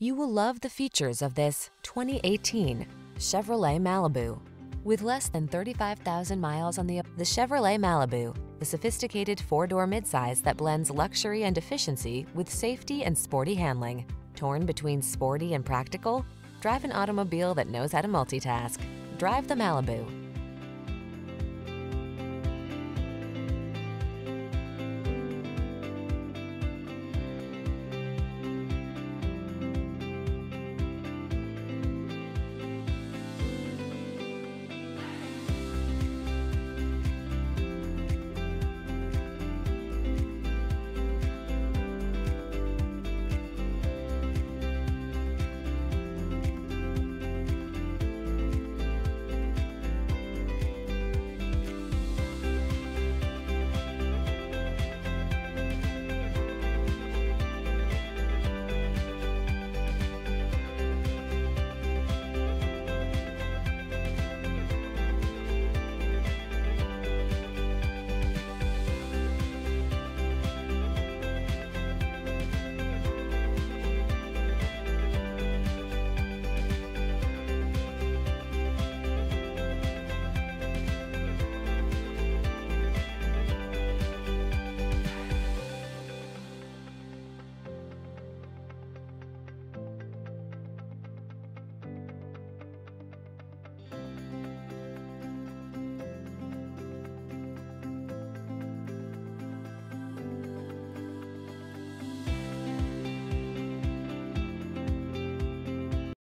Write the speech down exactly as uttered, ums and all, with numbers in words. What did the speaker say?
You will love the features of this twenty eighteen Chevrolet Malibu. With less than thirty-five thousand miles on the, the Chevrolet Malibu, the sophisticated four-door midsize that blends luxury and efficiency with safety and sporty handling. Torn between sporty and practical? Drive an automobile that knows how to multitask. Drive the Malibu.